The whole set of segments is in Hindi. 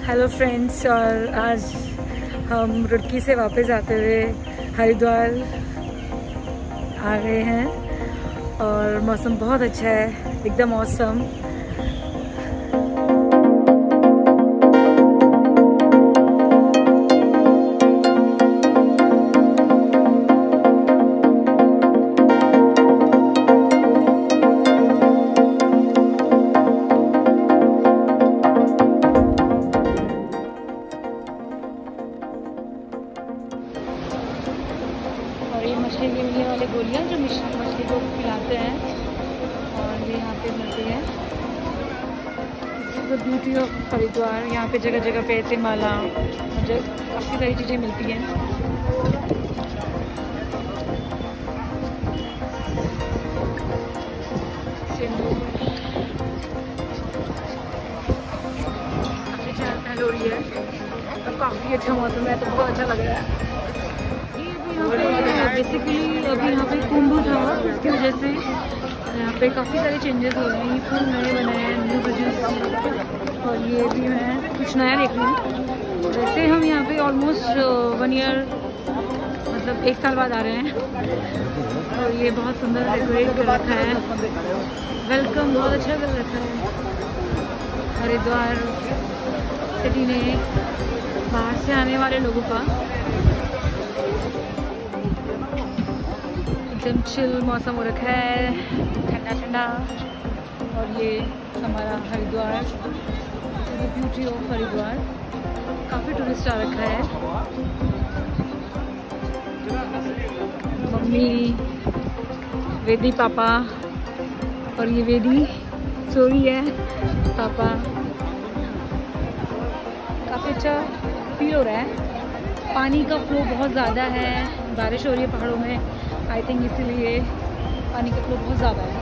हेलो फ्रेंड्स, और आज हम रुड़की से वापस आते हुए हरिद्वार आ गए हैं और मौसम बहुत अच्छा है, एकदम मौसम। और ये मछली के मिलने वाले गोलियां जो मछली को खिलाते हैं और ये यहाँ पे मिलती है। The beauty of Haridwar. यहाँ पे जगह जगह पे ऐसे माला, मुझे काफ़ी सारी चीज़ें मिलती हैं। काफ़ी चहल पहल हो रही है और काफ़ी अच्छा मौसम है, तो बहुत अच्छा लग रहा है। बेसिकली अभी यहाँ पे कुंभ था, उसकी वजह से यहाँ पे काफ़ी सारे चेंजेस हो रहे हैं, फुल नए बनाए हैं, न्यू ब्रिजेस। और ये भी मैं कुछ नया देख रही हूँ। वैसे हम यहाँ पे ऑलमोस्ट 1 ईयर, मतलब 1 साल बाद आ रहे हैं। और ये बहुत सुंदर डेकोरेट कर रखा है, वेलकम बहुत अच्छा कर रखा है। हरिद्वार सिटी ने बाहर से आने वाले लोगों का एकदम चिल मौसम हो रखा है, ठंडा ठंडा। और ये हमारा हरिद्वार, ब्यूटी ऑफ हरिद्वार। काफ़ी टूरिस्ट आ रखा है। मम्मी, वेदी पापा, और ये वेदी सो रही है, पापा। काफ़ी अच्छा फील हो रहा है। पानी का फ्लो बहुत ज़्यादा है, बारिश हो रही है पहाड़ों में, आई थिंक इसीलिए पानी का फ्लो बहुत ज़्यादा है।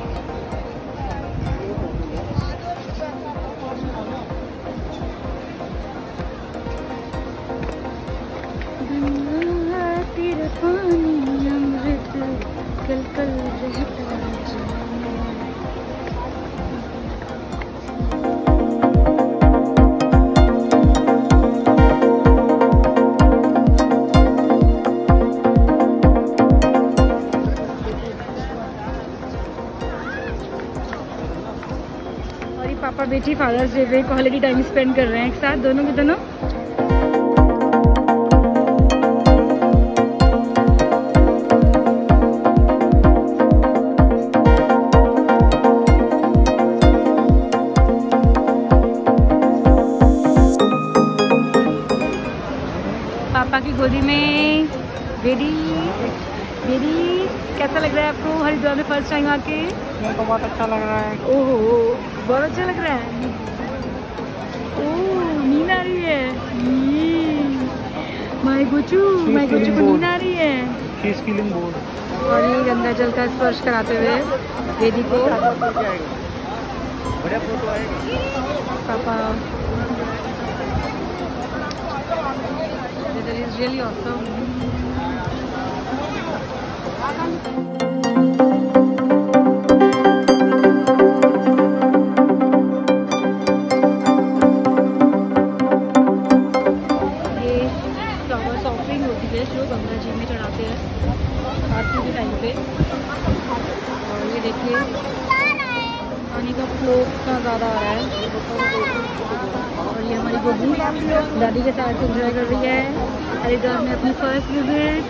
गंगा तेरा पानी अमृत कल कल रहता पापा बेटी फादर्स डे पे क्वालिटी टाइम स्पेंड कर रहे हैं एक साथ, दोनों के दोनों। पापा की गोदी में बेटी। बेटी, कैसा लग रहा है आपको हरिद्वार में फर्स्ट टाइम आके? मेरे को बहुत अच्छा लग रहा है। ओहो, बहुत अच्छा लग रहा है। ओह, नींद आ रही है। माय गोचू को नींद आ रही है। She is feeling bored. और ये गंगा जल का स्पर्श कराते हुए बेदी को बढ़िया फोटो आएगी पापा। That is really awesome. जो गंगा जी में चढ़ाते हैं आरती के टाइम पे। और ये देखिए पानी का फ्लो कितना ज़्यादा आ रहा है। और ये हमारी गोदी दादी के साथ एंजॉय कर रही है हरिद्वार में अपनी फर्स्ट विजिट।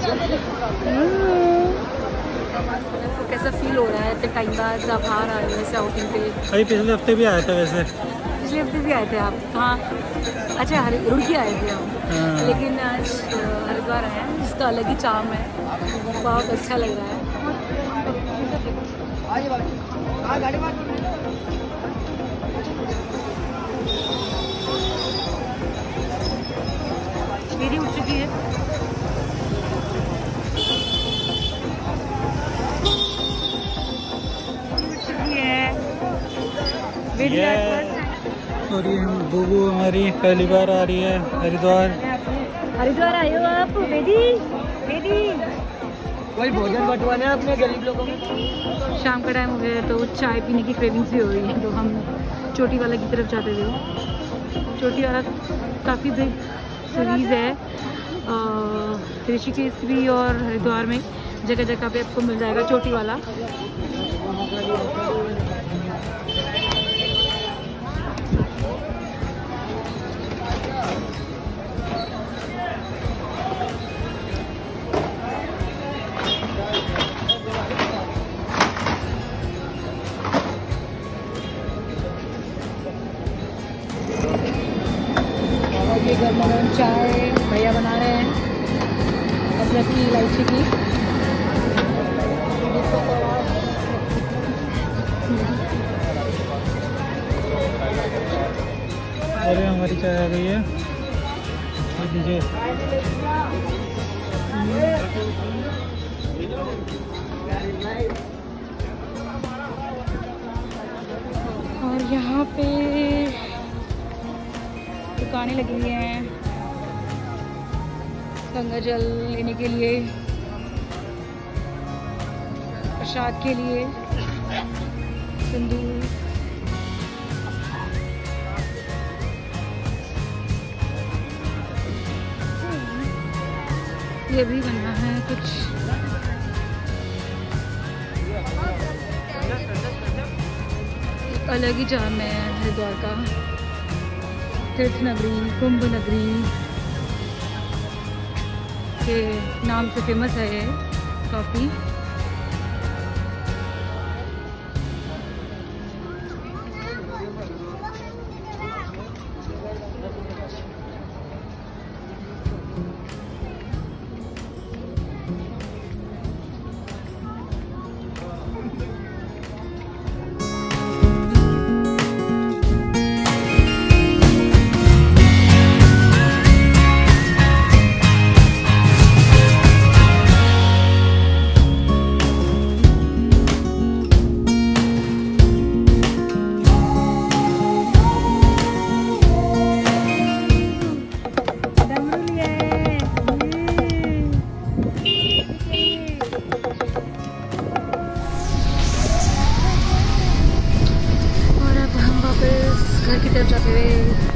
तो कैसा फील हो रहा है इतने टाइम बाद आप बाहर आए हैं ऐसे आउटिंग पे? अभी पिछले हफ्ते भी आए थे। वैसे पिछले हफ्ते भी आए थे आप? हाँ, अच्छा, रुड़की आए थे हम, लेकिन आज हरिद्वार आए हैं, जिसका अलग ही चार्म है, बहुत अच्छा लग रहा है। मेरी उठ चुकी है। और ये बुबू हमारी पहली बार आ रही है हरिद्वार। हरिद्वार आए हो आप बेदी? बेदी वही भोजन बंटवाना है अपने गरीब लोगों को। शाम का टाइम हो गया है तो चाय पीने की क्रेविंग्स भी हो रही है, तो हम चोटी वाला की तरफ जाते थे। चोटी वाला काफ़ी बिग सीरीज़ है। ऋषिकेश भी और हरिद्वार में जगह जगह पे आपको मिल जाएगा चोटी वाला। ये गर्मा गर्म चाय भैया बना रहे हैं अदरक की इलायची की। अरे हमारी चाय आ गई है, दीजिए। और यहाँ पे दुकानें लगी हुई हैं गंगा जल लेने के लिए, प्रसाद के लिए, सिंदूर। ये भी बना है कुछ अलग ही जाम है हरिद्वार का। तीर्थ नगरी, कुंभ नगरी के नाम से फेमस है ये काफ़ी। घर की तरफ जाते हुए